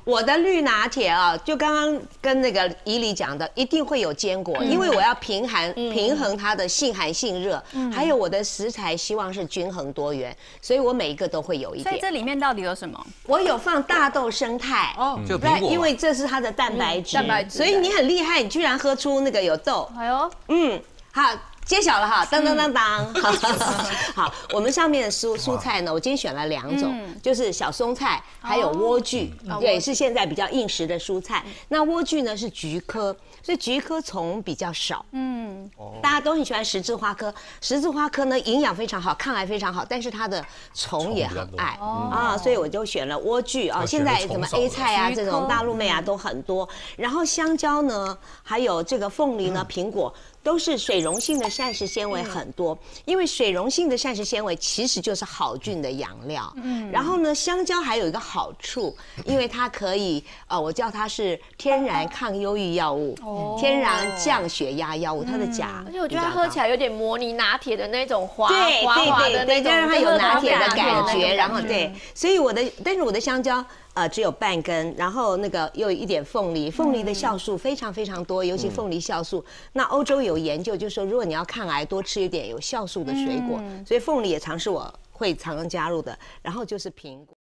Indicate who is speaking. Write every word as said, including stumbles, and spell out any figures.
Speaker 1: 我的绿拿铁啊，就刚刚跟那个怡里讲的，一定会有坚果，因为我要平衡平衡它的性寒性热，还有我的食材希望是均衡多元，所以我每一个都会有一点。
Speaker 2: 所以这里面到底有什么？
Speaker 1: 我有放大豆生态哦，
Speaker 3: 就苹果，
Speaker 1: 因为这是它的蛋白质，
Speaker 2: 蛋白质，
Speaker 1: 所以你很厉害，你居然喝出那个有豆。
Speaker 2: 哎呦，
Speaker 1: 嗯，好。揭晓了哈，当当当当，好，我们上面的蔬蔬菜呢，我今天选了两种，就是小松菜，还有莴苣，对，是现在比较应时的蔬菜。那莴苣呢是菊科，所以菊科虫比较少，嗯，大家都很喜欢十字花科，十字花科呢营养非常好，抗癌非常好，但是它的虫也很爱啊，所以我就选了莴苣啊。现在什么 A 菜啊，这种大陆妹啊都很多，然后香蕉呢，还有这个凤梨呢，苹果。都是水溶性的膳食纤维很多，因为水溶性的膳食纤维其实就是好菌的养料。嗯，然后呢，香蕉还有一个好处，因为它可以，呃，我叫它是天然抗忧郁药物，天然降血压药物，它的钾。
Speaker 4: 而且我觉得它喝起来有点模拟拿铁的那种滑
Speaker 1: 对
Speaker 4: 滑滑的那种，
Speaker 1: 让它有拿铁的感觉。然后对，所以我的，但是我的香蕉。呃，只有半根，然后那个又有一点凤梨，凤梨的酵素非常非常多，尤其凤梨酵素。那欧洲有研究，就是说如果你要抗癌，多吃一点有酵素的水果，所以凤梨也常是我会常常加入的。然后就是苹果。